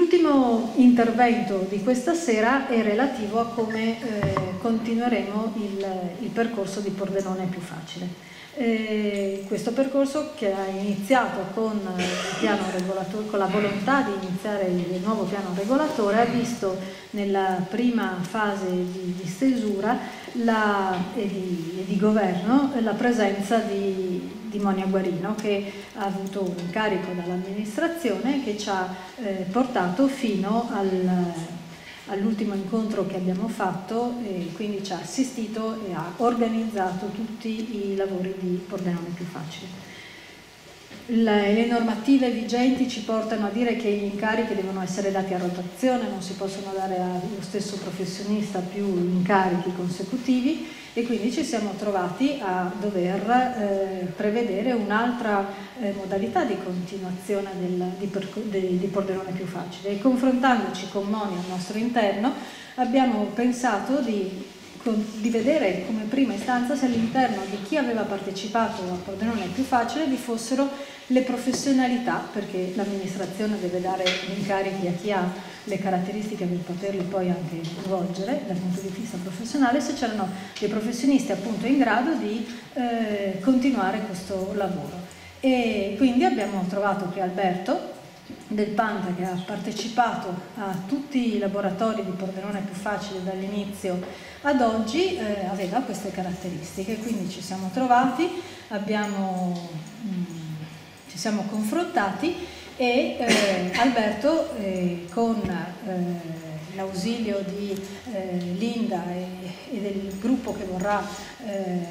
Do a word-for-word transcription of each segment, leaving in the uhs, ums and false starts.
L'ultimo intervento di questa sera è relativo a come eh, continueremo il, il percorso di Pordenone più facile. Eh, questo percorso, che ha iniziato con, il piano regolatore, con la volontà di iniziare il nuovo piano regolatore, ha visto nella prima fase di, di stesura la, e, di, e di governo la presenza di, di Monia Guarino, che ha avuto un incarico dall'amministrazione che ci ha eh, portato fino al all'ultimo incontro che abbiamo fatto, e quindi ci ha assistito e ha organizzato tutti i lavori di Pordenone più facile. Le, le normative vigenti ci portano a dire che gli incarichi devono essere dati a rotazione, non si possono dare allo stesso professionista più incarichi consecutivi, e quindi ci siamo trovati a dover eh, prevedere un'altra eh, modalità di continuazione del, di, di, di Pordenone più facile. E confrontandoci con Monia al nostro interno abbiamo pensato di, di vedere come prima istanza se all'interno di chi aveva partecipato a Pordenone più facile vi fossero le professionalità, perché l'amministrazione deve dare gli incarichi a chi ha le caratteristiche per poterli poi anche svolgere dal punto di vista professionale, se c'erano dei professionisti appunto in grado di eh, continuare questo lavoro. E quindi abbiamo trovato che Alberto del Panta, che ha partecipato a tutti i laboratori di Pordenone più facile dall'inizio ad oggi, eh, aveva queste caratteristiche, quindi ci siamo trovati, abbiamo, mh, ci siamo confrontati e eh, Alberto eh, con eh, l'ausilio di eh, Linda e, e del gruppo che vorrà eh,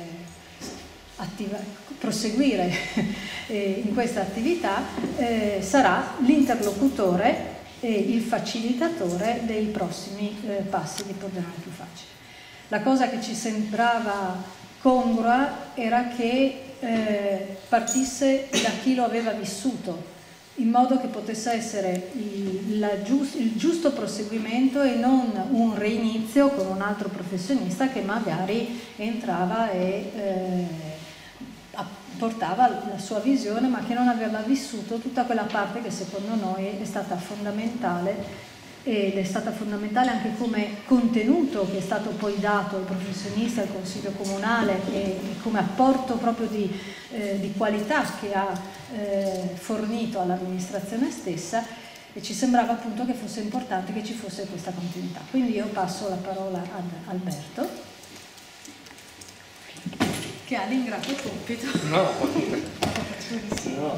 attiva, proseguire eh, in questa attività, eh, sarà l'interlocutore e il facilitatore dei prossimi eh, passi di Pordenone più facile. La cosa che ci sembrava congrua era che eh, partisse da chi lo aveva vissuto, in modo che potesse essere il, la giust, il giusto proseguimento e non un reinizio con un altro professionista che magari entrava e eh, portava la sua visione, ma che non aveva vissuto tutta quella parte che secondo noi è stata fondamentale, ed è stata fondamentale anche come contenuto che è stato poi dato ai professionisti, al Consiglio Comunale, e come apporto proprio di, eh, di qualità che ha eh, fornito all'amministrazione stessa, e ci sembrava appunto che fosse importante che ci fosse questa continuità. Quindi io passo la parola ad Alberto, che ha l'ingrato compito. No, no.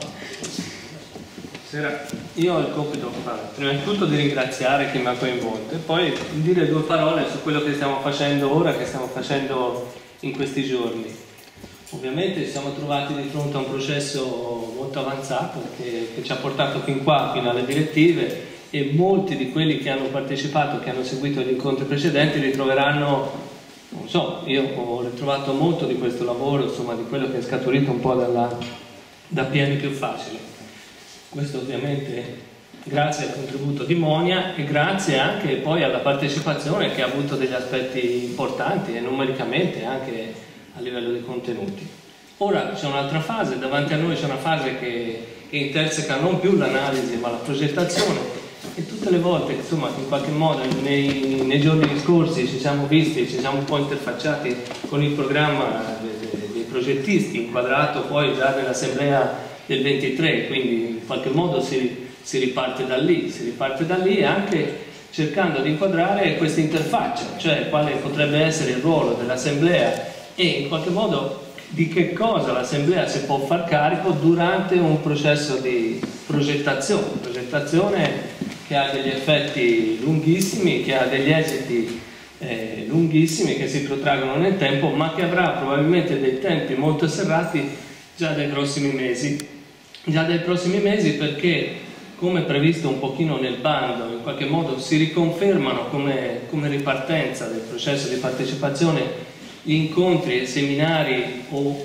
Io ho il compito, prima di tutto, di ringraziare chi mi ha coinvolto e poi dire due parole su quello che stiamo facendo ora, che stiamo facendo in questi giorni. Ovviamente ci siamo trovati di fronte a un processo molto avanzato che, che ci ha portato fin qua, fino alle direttive, e molti di quelli che hanno partecipato, che hanno seguito gli incontri precedenti, li troveranno, non so, io ho ritrovato molto di questo lavoro, insomma, di quello che è scaturito un po' dalla, da Piani più facili. Questo ovviamente grazie al contributo di Monia e grazie anche poi alla partecipazione, che ha avuto degli aspetti importanti e numericamente anche a livello di contenuti. Ora c'è un'altra fase, davanti a noi c'è una fase che, che interseca non più l'analisi ma la progettazione, e tutte le volte insomma, che in qualche modo nei, nei giorni scorsi ci siamo visti, ci siamo un po' interfacciati con il programma dei, dei progettisti, inquadrato poi già nell'assemblea del ventitré, quindi in qualche modo si, si riparte da lì, si riparte da lì anche cercando di inquadrare questa interfaccia, cioè quale potrebbe essere il ruolo dell'assemblea e in qualche modo di che cosa l'assemblea si può far carico durante un processo di progettazione, progettazione che ha degli effetti lunghissimi, che ha degli esiti eh, lunghissimi che si protraggono nel tempo, ma che avrà probabilmente dei tempi molto serrati già dai prossimi mesi. Già dai prossimi mesi perché, come previsto un pochino nel bando, in qualche modo si riconfermano come, come ripartenza del processo di partecipazione gli incontri e seminari o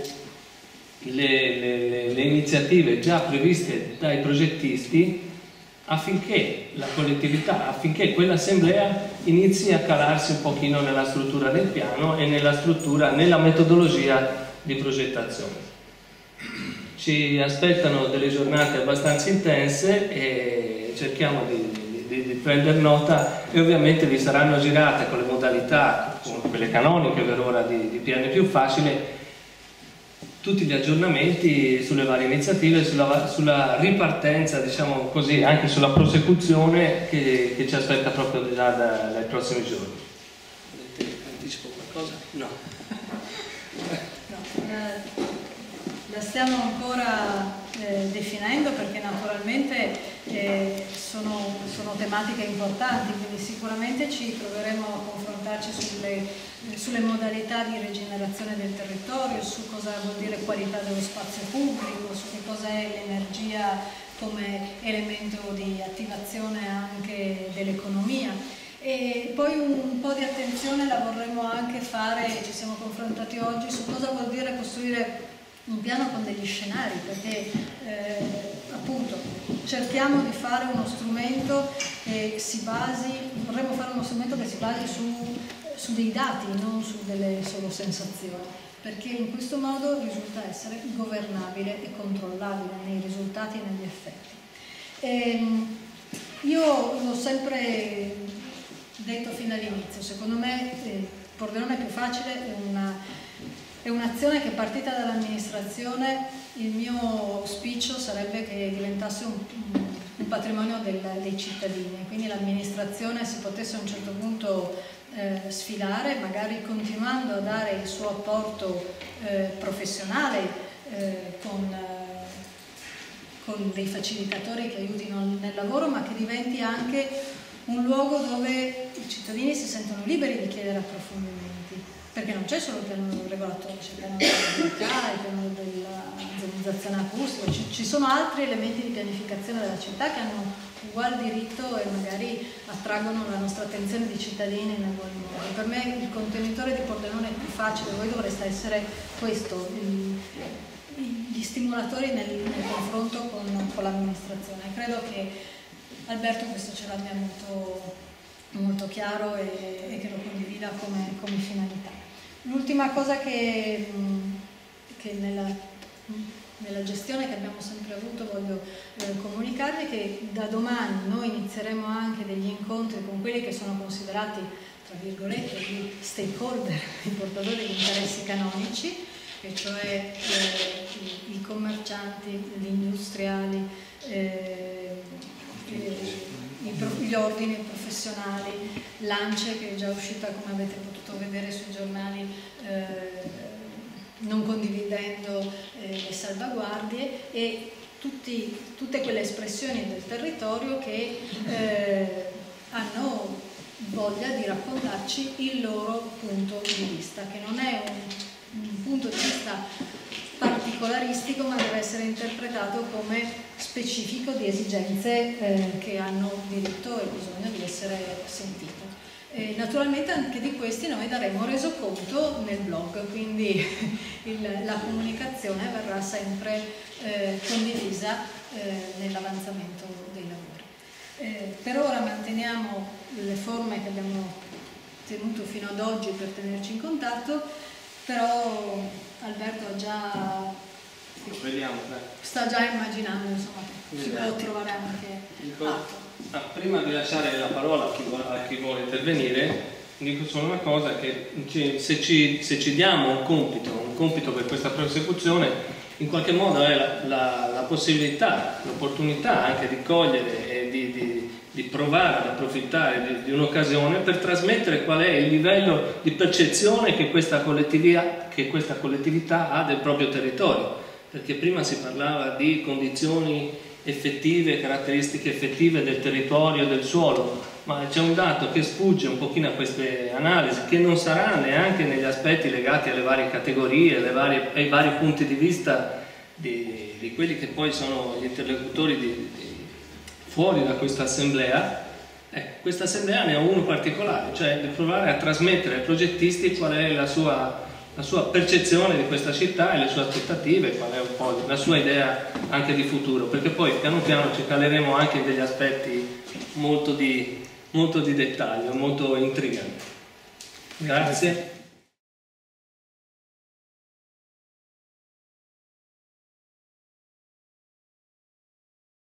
le, le, le iniziative già previste dai progettisti, affinché la collettività, affinché quell'assemblea inizi a calarsi un pochino nella struttura del piano e nella struttura, nella metodologia di progettazione. Ci aspettano delle giornate abbastanza intense e cerchiamo di, di, di, di prendere nota, e ovviamente vi saranno girate con le modalità, con quelle canoniche per ora di, di P N più facile, tutti gli aggiornamenti sulle varie iniziative, sulla, sulla ripartenza, diciamo così, anche sulla prosecuzione che, che ci aspetta proprio già da, dai prossimi giorni. Anticipo qualcosa? No. no eh, la stiamo ancora eh, definendo, perché naturalmente eh, sono, sono tematiche importanti, quindi sicuramente ci troveremo a confrontarci sulle, sulle modalità di rigenerazione del territorio, su cosa vuol dire qualità dello spazio pubblico, su che cosa è l'energia come elemento di attivazione anche dell'economia. E poi un po' di attenzione la vorremmo anche fare, ci siamo confrontati oggi, su cosa vuol dire costruire un piano con degli scenari, perché eh, appunto cerchiamo di fare uno strumento che si basi, vorremmo fare uno strumento che si basi su, su dei dati, non su delle solo sensazioni, perché in questo modo risulta essere governabile e controllabile nei risultati e negli effetti. E, io l'ho sempre detto fin dall'inizio, secondo me eh, Pordenone più facile è una È un'azione che, partita dall'amministrazione, il mio auspicio sarebbe che diventasse un, un patrimonio del, dei cittadini, quindi l'amministrazione si potesse a un certo punto eh, sfilare, magari continuando a dare il suo apporto eh, professionale eh, con, eh, con dei facilitatori che aiutino nel lavoro, ma che diventi anche un luogo dove i cittadini si sentono liberi di chiedere approfondimenti. Perché non c'è solo il piano regolatorio, c'è il piano della mobilità, il piano della zonizzazione acustica, ci, ci sono altri elementi di pianificazione della città che hanno uguale diritto e magari attraggono la nostra attenzione di cittadini nel buon modo. Per me il contenitore di Pordenone è più facile, voi dovreste essere questo, il, gli stimolatori nel, nel confronto con, con l'amministrazione. Credo che Alberto questo ce l'abbia molto, molto chiaro e, e che lo condivida come, come finalità. L'ultima cosa che, che nella, nella gestione che abbiamo sempre avuto voglio eh, comunicarvi è che da domani noi inizieremo anche degli incontri con quelli che sono considerati, tra virgolette, gli stakeholder, i portatori di interessi canonici, e cioè eh, i, i commercianti, gli industriali, eh, eh, gli ordini professionali, l'ANCE che è già uscita, come avete potuto vedere sui giornali, eh, non condividendo eh, le salvaguardie, e tutti, tutte quelle espressioni del territorio che eh, hanno voglia di raccontarci il loro punto di vista, che non è un, un punto di vista particolaristico, ma deve essere interpretato come specifico di esigenze eh, che hanno diritto e bisogno di essere sentite. E naturalmente anche di questi noi daremo resoconto nel blog, quindi il, la comunicazione verrà sempre eh, condivisa eh, nell'avanzamento dei lavori. Eh, per ora manteniamo le forme che abbiamo tenuto fino ad oggi per tenerci in contatto, però Alberto ha già, vediamo, sta già immaginando, insomma, che si può trovare anche altro. Ah, prima di lasciare la parola a chi, a chi vuole intervenire, dico solo una cosa, che se ci, se ci diamo un compito, un compito per questa prosecuzione, in qualche modo è la, la, la possibilità, l'opportunità anche di cogliere e di, di, di provare ad approfittare di, di un'occasione per trasmettere qual è il livello di percezione che questa collettività, che questa collettività ha del proprio territorio, perché prima si parlava di condizioni effettive, caratteristiche effettive del territorio e del suolo, ma c'è un dato che sfugge un pochino a queste analisi, che non sarà neanche negli aspetti legati alle varie categorie, alle varie, ai vari punti di vista di, di quelli che poi sono gli interlocutori di, di, fuori da questa assemblea. Eh, questa assemblea ne ha uno particolare, cioè di provare a trasmettere ai progettisti qual è la sua la sua percezione di questa città e le sue aspettative, qual è un po' la sua idea anche di futuro, perché poi piano piano ci caleremo anche in degli aspetti molto di, molto di dettaglio, molto intriganti. Grazie.